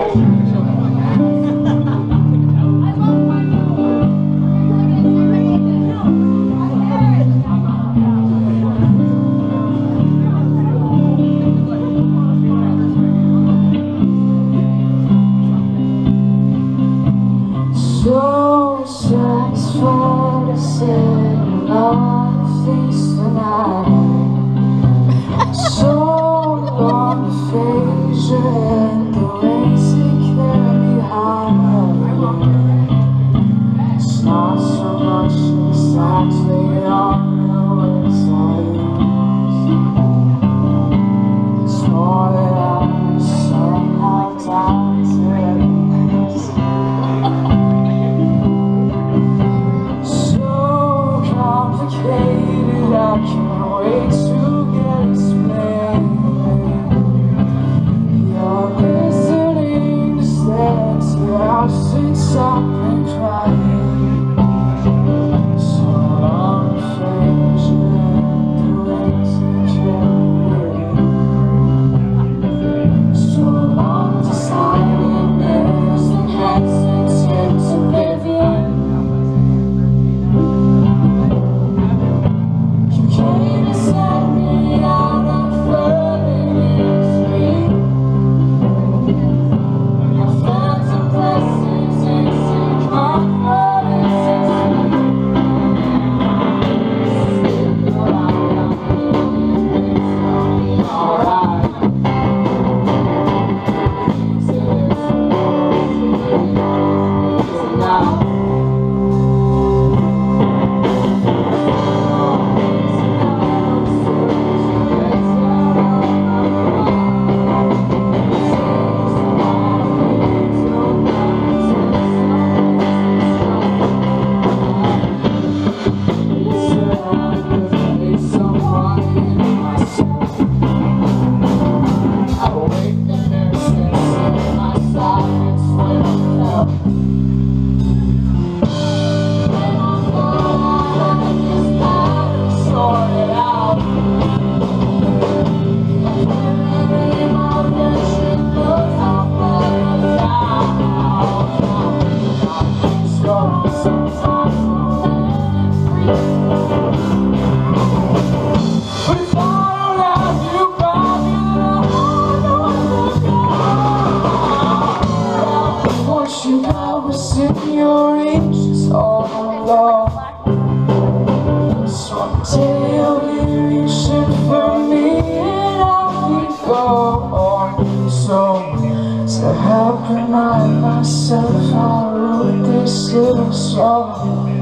So satisfied, I said a lot of things tonight. So long to face your head, the ways that carry me high. It's not so much exactly on the words I use. It's more that I somehow down to it. I can't wait to get explained. You're listening to steps out since I've been crying. So long things you had the ways that carry. So long to silent mirrors and hesitance oblivion. I was in your reaches all along. Someday you'll be reaching for me and I'll be gone. So to help remind myself, I wrote this little song.